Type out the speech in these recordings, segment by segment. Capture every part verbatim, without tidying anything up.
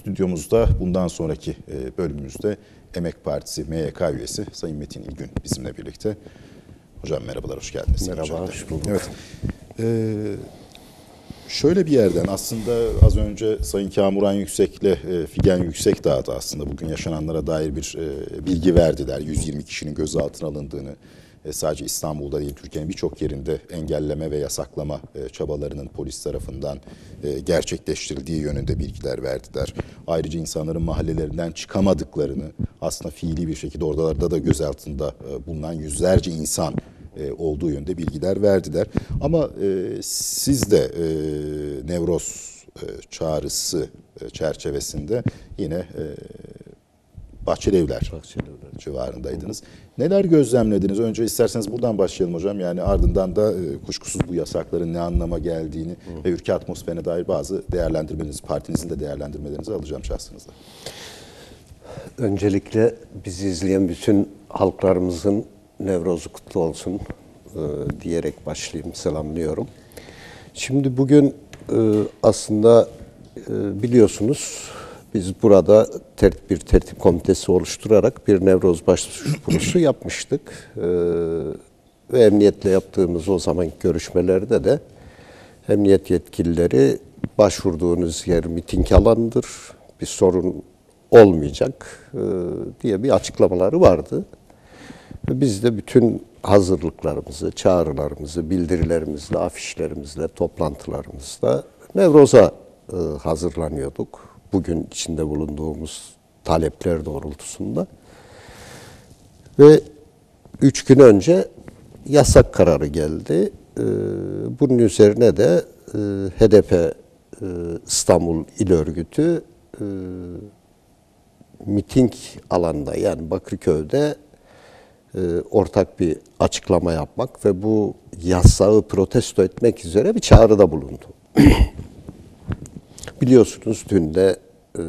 stüdyomuzda bundan sonraki bölümümüzde Emek Partisi M Y K üyesi Sayın Metin İlgün bizimle birlikte. Hocam merhabalar, hoş geldiniz. Merhaba, hoş bulduk. Evet. Ee, şöyle bir yerden aslında az önce Sayın Kamuran Yüksek'le e, Figen Yüksekdağ da aslında bugün yaşananlara dair bir e, bilgi verdiler. yüz yirmi kişinin gözaltına alındığını, e, sadece İstanbul'da değil Türkiye'nin birçok yerinde engelleme ve yasaklama e, çabalarının polis tarafından e, gerçekleştirildiği yönünde bilgiler verdiler. Ayrıca insanların mahallelerinden çıkamadıklarını, aslında fiili bir şekilde oralarda da gözaltında e, bulunan yüzlerce insan olduğu yönde bilgiler verdiler. Ama e, siz de e, Nevroz e, çağrısı e, çerçevesinde yine e, Bahçelievler, Bahçelievler civarındaydınız. Neler gözlemlediniz? Önce isterseniz buradan başlayalım hocam. Yani ardından da e, kuşkusuz bu yasakların ne anlama geldiğini Hı. ve ülke atmosferine dair bazı değerlendirmelerinizi, partinizin de değerlendirmelerinizi alacağım şahsınızda. Öncelikle bizi izleyen bütün halklarımızın Nevroz'u kutlu olsun e, diyerek başlayayım, selamlıyorum. Şimdi bugün e, aslında e, biliyorsunuz biz burada ter, bir tertip komitesi oluşturarak bir Nevroz başvurusu yapmıştık. E, ve emniyetle yaptığımız o zaman görüşmelerde de emniyet yetkilileri başvurduğunuz yer miting alanıdır, bir sorun olmayacak e, diye bir açıklamaları vardı. Biz de bütün hazırlıklarımızı, çağrılarımızı, bildirilerimizle, afişlerimizle, toplantılarımızla Nevroz'a e, hazırlanıyorduk. Bugün içinde bulunduğumuz talepler doğrultusunda. Ve üç gün önce yasak kararı geldi. E, bunun üzerine de e, H D P e, İstanbul İl Örgütü e, miting alanında yani Bakırköy'de e, ortak bir açıklama yapmak ve bu yasağı protesto etmek üzere bir çağrıda bulundu. Biliyorsunuz dün de e,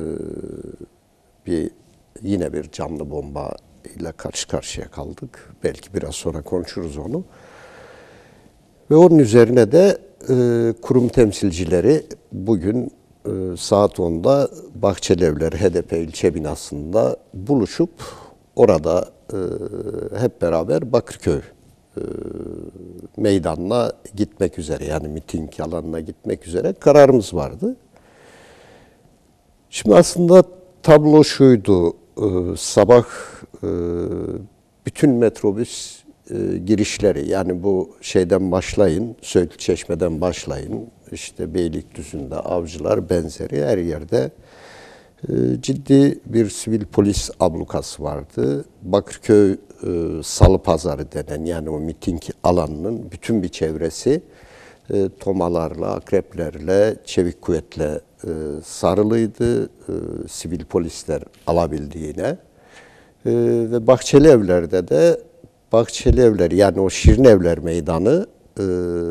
bir yine bir canlı bomba ile karşı karşıya kaldık. Belki biraz sonra konuşuruz onu. Ve onun üzerine de e, kurum temsilcileri bugün e, saat onda Bahçelievler H D P ilçe binasında buluşup orada e, hep beraber Bakırköy e, meydanına gitmek üzere yani miting alanına gitmek üzere kararımız vardı. Şimdi aslında tablo şuydu, e, sabah e, bütün metrobüs e, girişleri yani bu şeyden başlayın, Söğütlü Çeşme'den başlayın, işte Beylikdüzü'nde, Avcılar benzeri her yerde e, ciddi bir sivil polis ablukası vardı. Bakırköy e, Salı Pazarı denen yani o miting alanının bütün bir çevresi e, tomalarla, akreplerle, çevik kuvvetle e, sarılıydı. E, sivil polisler alabildiğine. E, ve Bahçelievler'de de Bahçelievler yani o Şirinevler Meydanı e,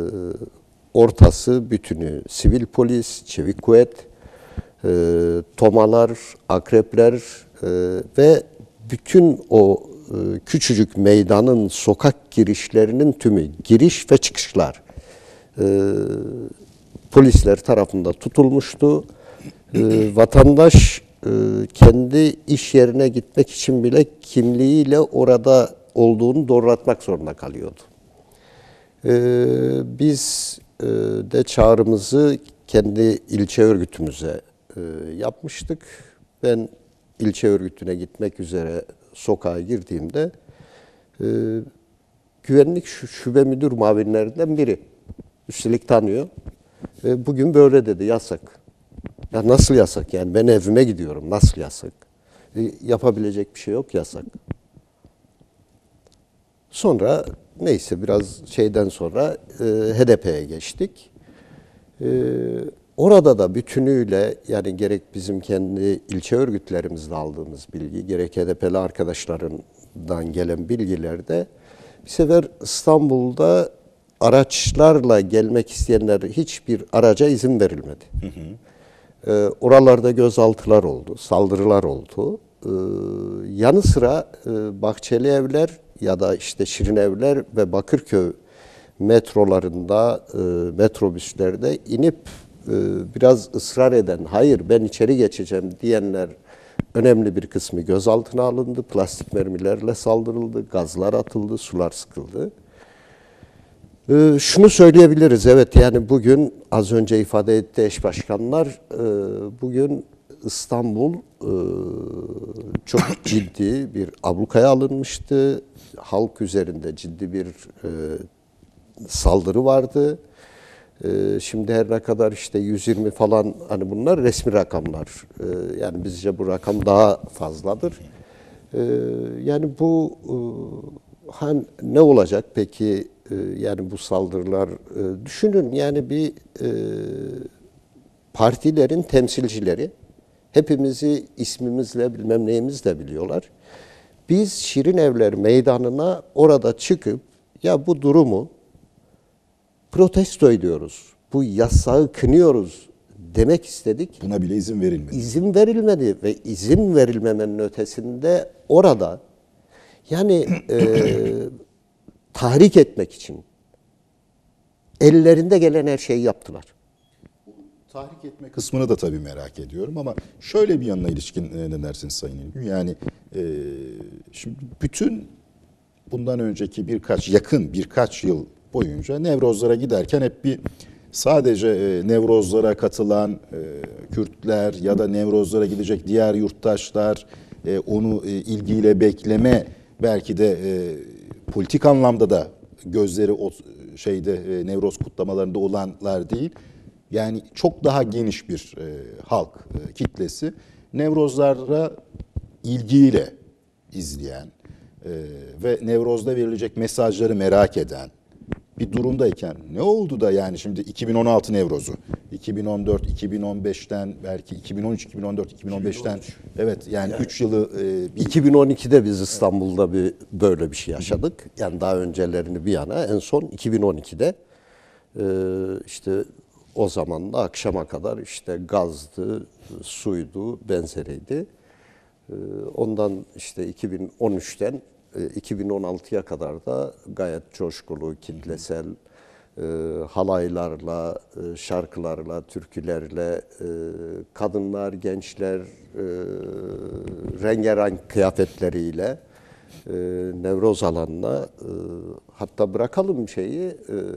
ortası bütünü sivil polis, çevik kuvvet, e, tomalar, akrepler e, ve bütün o e, küçücük meydanın sokak girişlerinin tümü giriş ve çıkışlar e, polisler tarafından tutulmuştu. E, vatandaş e, kendi iş yerine gitmek için bile kimliğiyle orada olduğunu doğrulatmak zorunda kalıyordu. E, biz e, de çağrımızı kendi ilçe örgütümüze e, yapmıştık. Ben ilçe örgütüne gitmek üzere sokağa girdiğimde e, güvenlik şube müdür muavinlerinden biri, üstelik tanıyor. E, bugün böyle dedi, yasak. Ya nasıl yasak? Yani ben evime gidiyorum, nasıl yasak? E, yapabilecek bir şey yok, yasak. Sonra neyse biraz şeyden sonra e, H D P'ye geçtik. E, orada da bütünüyle yani gerek bizim kendi ilçe örgütlerimizde aldığımız bilgi, gerek H D P'li arkadaşlarından gelen bilgilerde bir sefer İstanbul'da araçlarla gelmek isteyenler hiçbir araca izin verilmedi. Hı hı. E, oralarda gözaltılar oldu, saldırılar oldu. E, yanı sıra e, Bahçelievler ya da işte Şirinevler ve Bakırköy metrolarında, e, metrobüslerde inip e, biraz ısrar eden, hayır ben içeri geçeceğim diyenler önemli bir kısmı gözaltına alındı. Plastik mermilerle saldırıldı, gazlar atıldı, sular sıkıldı. Ee, şunu söyleyebiliriz, evet yani bugün az önce ifade etti eş başkanlar, e, bugün İstanbul e, çok ciddi bir ablukaya alınmıştı. Halk üzerinde ciddi bir e, saldırı vardı. E, şimdi her ne kadar işte yüz yirmi falan, hani bunlar resmi rakamlar. E, yani bizce bu rakam daha fazladır. E, yani bu e, hani ne olacak peki? E, yani bu saldırılar, e, düşünün yani bir e, partilerin temsilcileri hepimizi ismimizle bilmem neyimizle biliyorlar. Biz Şirin Evler Meydanı'na orada çıkıp ya bu durumu protesto ediyoruz, bu yasağı kınıyoruz demek istedik. Buna bile izin verilmedi. İzin verilmedi ve izin verilmemenin ötesinde orada yani e, tahrik etmek için ellerinde gelen her şeyi yaptılar. Tahrik etme kısmını da tabii merak ediyorum ama şöyle bir yanına ilişkin e, ne dersiniz Sayın İlgün? Yani e, şimdi bütün bundan önceki birkaç, yakın birkaç yıl boyunca Nevrozlara giderken hep bir sadece e, Nevrozlara katılan e, Kürtler ya da Nevrozlara gidecek diğer yurttaşlar e, onu e, ilgiyle bekleme, belki de e, politik anlamda da gözleri o şeyde e, Nevroz kutlamalarında olanlar değil. Yani çok daha geniş bir e, halk e, kitlesi Nevrozlara ilgiyle izleyen e, ve Nevroz'da verilecek mesajları merak eden bir durumdayken ne oldu da yani şimdi iki bin on altı Nevroz'u, iki bin on dört, iki bin on beşten belki iki bin on üç, iki bin on dört, iki bin on beşten evet yani üç yani, yılı e, bir... iki bin on ikide biz İstanbul'da bir böyle bir şey yaşadık. Yani daha öncelerini bir yana, en son iki bin on ikide e, işte o zaman da akşama kadar işte gazdı, suydu, benzeriydi. Ondan işte iki bin on üçten iki bin on altıya kadar da gayet coşkulu, kitlesel halaylarla, şarkılarla, türkülerle, kadınlar, gençler rengarenk kıyafetleriyle Nevroz alanına, hatta bırakalım şeyi,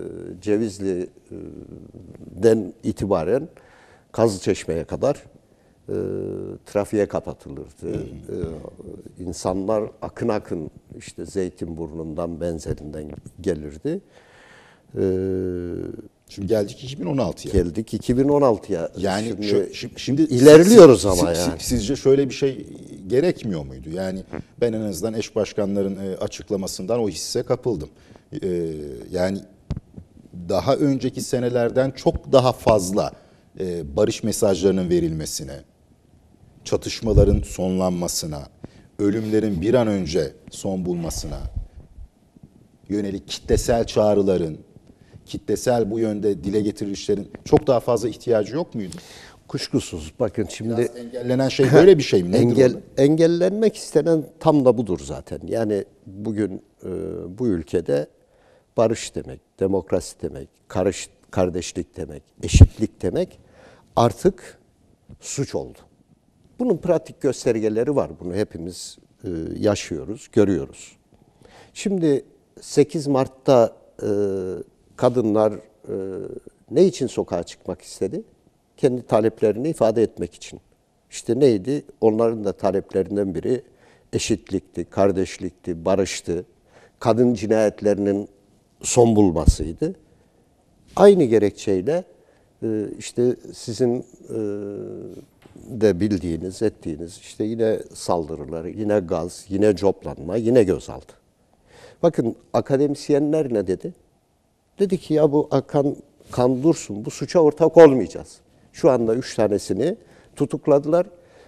Cevizli'den itibaren Kazlıçeşme'ye kadar e, trafiğe kapatılırdı. E, insanlar akın akın işte Zeytinburnu'ndan, benzerinden gelirdi. E, Şimdi geldik iki bin on altıya. Geldik iki bin on altıya. Yani şimdi, şu, şimdi ilerliyoruz siz, ama siz, yani. Sizce şöyle bir şey gerekmiyor muydu? Yani ben en azından eş başkanların açıklamasından o hisse kapıldım. Ee, yani daha önceki senelerden çok daha fazla e, barış mesajlarının verilmesine, çatışmaların sonlanmasına, ölümlerin bir an önce son bulmasına yönelik kitlesel çağrıların, kitlesel bu yönde dile getirilişlerin çok daha fazla ihtiyacı yok muydu? Kuşkusuz. Bakın şimdi Biraz engellenen şey böyle bir şey mi? Nedir Engel, orada? engellenmek istenen tam da budur zaten. Yani bugün e, bu ülkede barış demek, demokrasi demek, karış, kardeşlik demek, eşitlik demek artık suç oldu. Bunun pratik göstergeleri var. Bunu hepimiz e, yaşıyoruz, görüyoruz. Şimdi sekiz Mart'ta e, kadınlar e, ne için sokağa çıkmak istedi? Kendi taleplerini ifade etmek için. İşte neydi? Onların da taleplerinden biri eşitlikti, kardeşlikti, barıştı. Kadın cinayetlerinin son bulmasıydı. Aynı gerekçeyle e, işte sizin e, de bildiğiniz, ettiğiniz işte yine saldırıları, yine gaz, yine coplanma, yine gözaltı. Bakın akademisyenler ne dedi? Dedi ki ya bu akan kan dursun, bu suça ortak olmayacağız. Şu anda üç tanesini tutukladılar.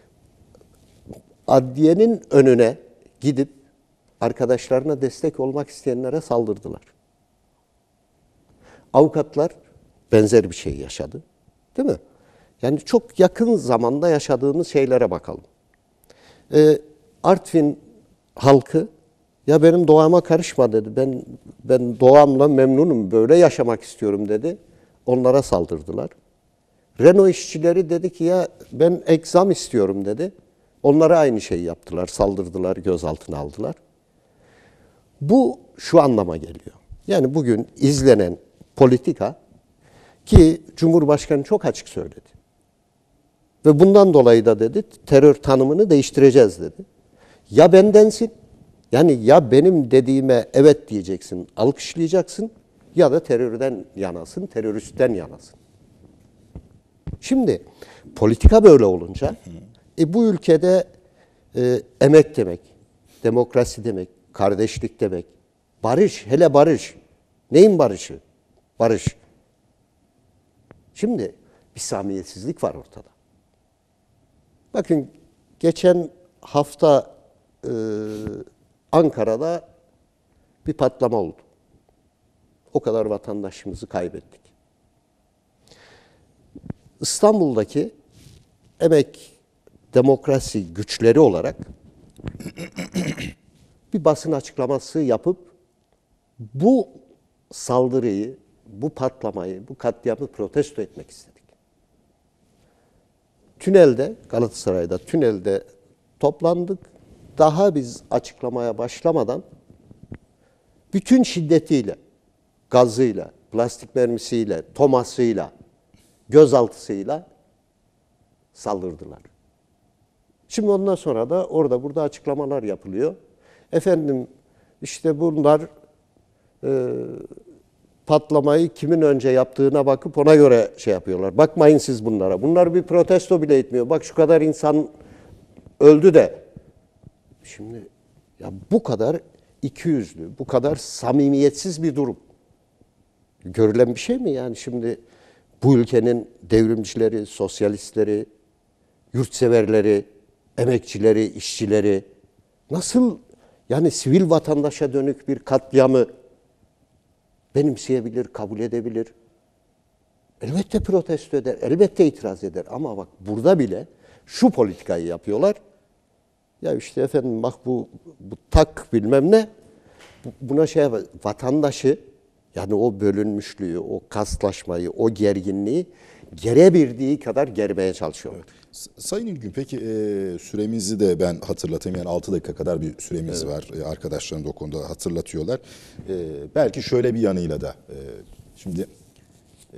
Adliyenin önüne gidip arkadaşlarına destek olmak isteyenlere saldırdılar. Avukatlar benzer bir şey yaşadı. Değil mi? Yani çok yakın zamanda yaşadığımız şeylere bakalım. Ee, Artvin halkı ya benim doğama karışma dedi. Ben ben doğamla memnunum, böyle yaşamak istiyorum dedi. Onlara saldırdılar. Renault işçileri dedi ki ya ben ek zam istiyorum dedi. Onlara aynı şeyi yaptılar, saldırdılar, gözaltına aldılar. Bu şu anlama geliyor. Yani bugün izlenen politika ki Cumhurbaşkanı çok açık söyledi. Ve bundan dolayı da dedi terör tanımını değiştireceğiz dedi. Ya bendensin, yani ya benim dediğime evet diyeceksin, alkışlayacaksın ya da terörden yanasın, teröristten yanasın. Şimdi politika böyle olunca e, bu ülkede e, emek demek, demokrasi demek, kardeşlik demek, barış, hele barış. Neyin barışı? Barış. Şimdi bir samimiyetsizlik var ortada. Bakın geçen hafta e, Ankara'da bir patlama oldu. O kadar vatandaşımızı kaybettik. İstanbul'daki emek demokrasi güçleri olarak bir basın açıklaması yapıp bu saldırıyı, bu patlamayı, bu katliamı protesto etmek istedik. Tünelde, Galatasaray'da tünelde toplandık. Daha biz açıklamaya başlamadan bütün şiddetiyle, gazıyla, plastik mermisiyle, tomasıyla, gözaltısıyla saldırdılar. Şimdi ondan sonra da orada burada açıklamalar yapılıyor. Efendim işte bunlar e, patlamayı kimin önce yaptığına bakıp ona göre şey yapıyorlar. Bakmayın siz bunlara. Bunlar bir protesto bile etmiyor. Bak şu kadar insan öldü de. Şimdi ya bu kadar ikiyüzlü, bu kadar samimiyetsiz bir durum. Görülen bir şey mi yani şimdi bu ülkenin devrimcileri, sosyalistleri, yurtseverleri, emekçileri, işçileri nasıl yani sivil vatandaşa dönük bir katliamı benimseyebilir, kabul edebilir? Elbette protesto eder, elbette itiraz eder ama bak burada bile şu politikayı yapıyorlar. Ya işte efendim bak bu, bu tak bilmem ne buna şey vatandaşı yani o bölünmüşlüğü, o kaslaşmayı, o gerginliği gerebildiği kadar germeye çalışıyorlar. Evet. Sayın İlgün, peki e, süremizi de ben hatırlatayım. Yani altı dakika kadar bir süremiz evet. var. E, arkadaşlarım da o konuda hatırlatıyorlar. E, belki şöyle bir yanıyla da e, şimdi e,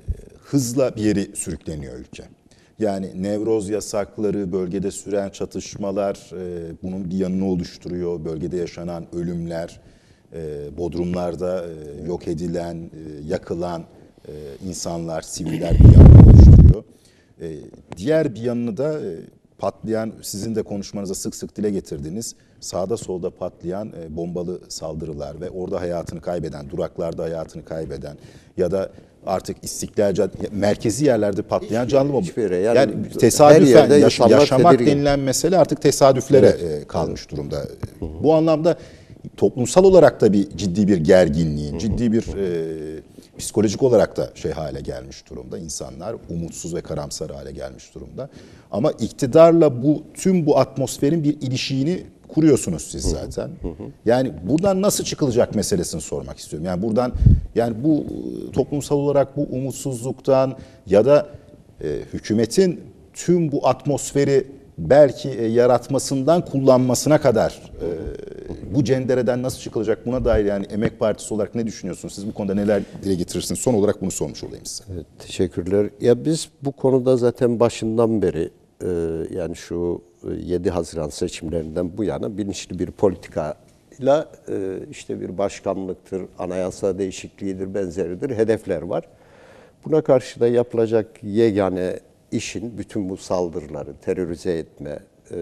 hızla bir yeri sürükleniyor ülke. Yani Nevroz yasakları, bölgede süren çatışmalar e, bunun bir yanını oluşturuyor. Bölgede yaşanan ölümler, e, Bodrumlarda e, yok edilen, e, yakılan e, insanlar, siviller bir yanını oluşturuyor. E, diğer bir yanını da e, patlayan, sizin de konuşmanıza sık sık dile getirdiğiniz sağda solda patlayan e, bombalı saldırılar ve orada hayatını kaybeden, duraklarda hayatını kaybeden ya da artık İstiklal Caddesi, merkezi yerlerde patlayan canlı bomba. Yani, yani tesadüfen yaş, yaşamak tedirgin. denilen mesele artık tesadüflere evet. kalmış durumda. Hı hı. Bu anlamda toplumsal olarak da bir ciddi bir gerginliğin, hı hı. ciddi bir e, psikolojik olarak da şey hale gelmiş durumda. İnsanlar umutsuz ve karamsar hale gelmiş durumda. Ama iktidarla bu tüm bu atmosferin bir ilişiğini kuruyorsunuz siz zaten. Hı hı. Yani buradan nasıl çıkılacak meselesini sormak istiyorum. Yani buradan yani bu toplumsal olarak bu umutsuzluktan ya da e, hükümetin tüm bu atmosferi belki e, yaratmasından kullanmasına kadar e, bu cendereden nasıl çıkılacak buna dair yani Emek Partisi olarak ne düşünüyorsunuz? Siz bu konuda neler dile getirirsiniz? Son olarak bunu sormuş olayım size. Evet, teşekkürler. Ya biz bu konuda zaten başından beri e, yani şu yedi Haziran seçimlerinden bu yana bilinçli bir politikayla e, işte bir başkanlıktır, anayasa değişikliğidir, benzeridir hedefler var. Buna karşı da yapılacak yegane işin bütün bu saldırıları terörize etme,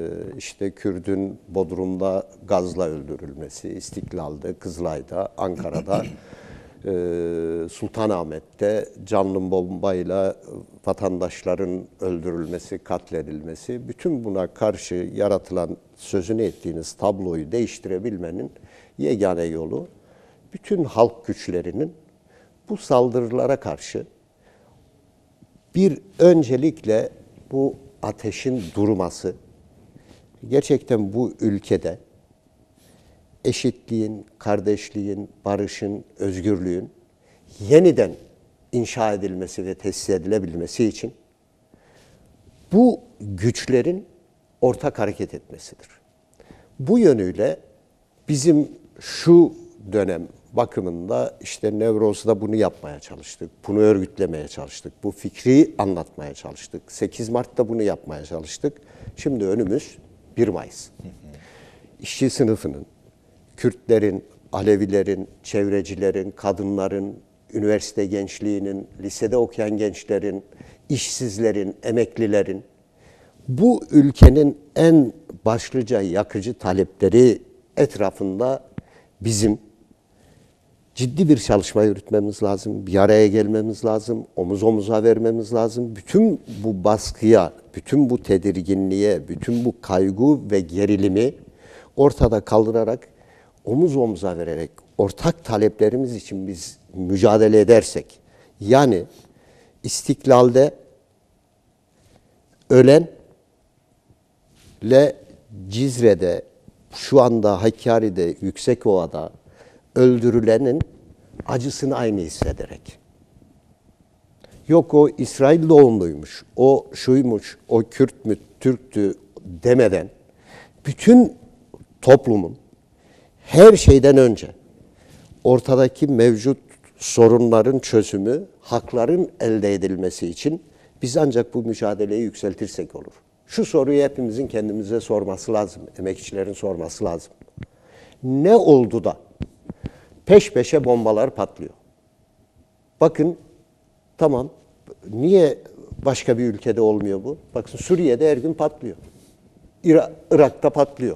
işte Kürdün Bodrum'da gazla öldürülmesi, İstiklal'de, Kızılay'da, Ankara'da, Sultanahmet'te canlı bombayla vatandaşların öldürülmesi, katledilmesi, bütün buna karşı yaratılan sözünü ettiğiniz tabloyu değiştirebilmenin yegane yolu bütün halk güçlerinin bu saldırılara karşı bir öncelikle bu ateşin durması, gerçekten bu ülkede eşitliğin, kardeşliğin, barışın, özgürlüğün yeniden inşa edilmesi ve tesis edilebilmesi için bu güçlerin ortak hareket etmesidir. Bu yönüyle bizim şu dönem bakımında işte Nevroz'da bunu yapmaya çalıştık, bunu örgütlemeye çalıştık, bu fikri anlatmaya çalıştık. sekiz Mart'ta bunu yapmaya çalıştık. Şimdi önümüz bir Mayıs. İşçi sınıfının, Kürtlerin, Alevilerin, çevrecilerin, kadınların, üniversite gençliğinin, lisede okuyan gençlerin, işsizlerin, emeklilerin, bu ülkenin en başlıca yakıcı talepleri etrafında bizim ciddi bir çalışma yürütmemiz lazım, bir araya gelmemiz lazım, omuz omuza vermemiz lazım. Bütün bu baskıya, bütün bu tedirginliğe, bütün bu kaygı ve gerilimi ortada kaldırarak, omuz omuza vererek, ortak taleplerimiz için biz mücadele edersek, yani İstiklal'de ölen ile Cizre'de, şu anda Hakkari'de, Yüksekova'da öldürülenin acısını aynı hissederek. Yok o İsrail doğumluymuş, o şuymuş, o Kürt mü, Türktü demeden bütün toplumun her şeyden önce ortadaki mevcut sorunların çözümü, hakların elde edilmesi için biz ancak bu mücadeleyi yükseltirsek olur. Şu soruyu hepimizin kendimize sorması lazım, emekçilerin sorması lazım. Ne oldu da peş peşe bombalar patlıyor? Bakın, tamam, niye başka bir ülkede olmuyor bu? Bakın Suriye'de her gün patlıyor. İra- Irak'ta patlıyor.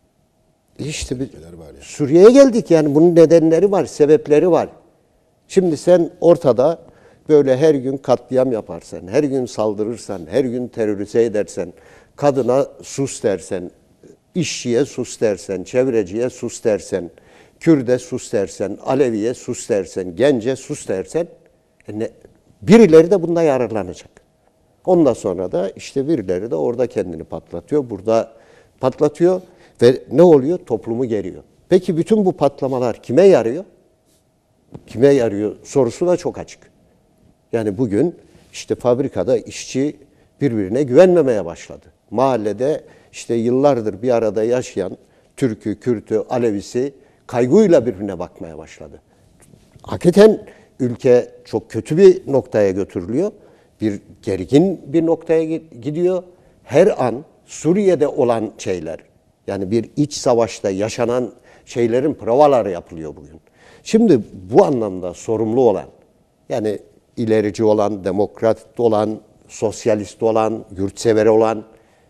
İşte bir, Suriye'ye geldik yani, bunun nedenleri var, sebepleri var. Şimdi sen ortada böyle her gün katliam yaparsan, her gün saldırırsan, her gün terörize edersen, kadına sus dersen, işçiye sus dersen, çevreciye sus dersen, Kürt'e sus dersen, Alevi'ye sus dersen, gence sus dersen, e ne, birileri de bunda yararlanacak. Ondan sonra da işte birileri de orada kendini patlatıyor, burada patlatıyor ve ne oluyor? Toplumu geriyor. Peki bütün bu patlamalar kime yarıyor? Kime yarıyor sorusu da çok açık. Yani bugün işte fabrikada işçi birbirine güvenmemeye başladı. Mahallede işte yıllardır bir arada yaşayan Türk'ü, Kürt'ü, Alevisi kaygıyla birbirine bakmaya başladı. Hakikaten ülke çok kötü bir noktaya götürülüyor. Bir gergin bir noktaya gidiyor. Her an Suriye'de olan şeyler, yani bir iç savaşta yaşanan şeylerin provaları yapılıyor bugün. Şimdi bu anlamda sorumlu olan, yani ilerici olan, demokrat olan, sosyalist olan, yurtsever olan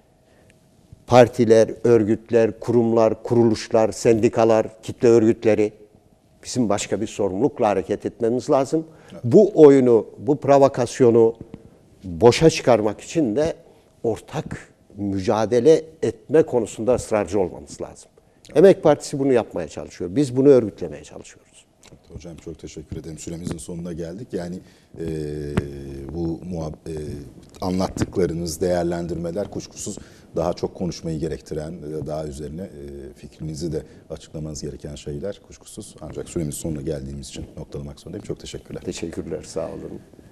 partiler, örgütler, kurumlar, kuruluşlar, sendikalar, kitle örgütleri, bizim başka bir sorumlulukla hareket etmemiz lazım. Evet. Bu oyunu, bu provokasyonu boşa çıkarmak için de ortak mücadele etme konusunda ısrarcı olmamız lazım. Evet. Emek Partisi bunu yapmaya çalışıyor. Biz bunu örgütlemeye çalışıyoruz. Evet, hocam çok teşekkür ederim. Süremizin sonuna geldik. Yani e, bu muhab- e, anlattıklarınız, değerlendirmeler kuşkusuz daha çok konuşmayı gerektiren, daha üzerine e, fikrinizi de açıklamanız gereken şeyler kuşkusuz. Ancak süremizin sonuna geldiğimiz için noktalamak zorundayım. Çok teşekkürler. Teşekkürler, sağ olun.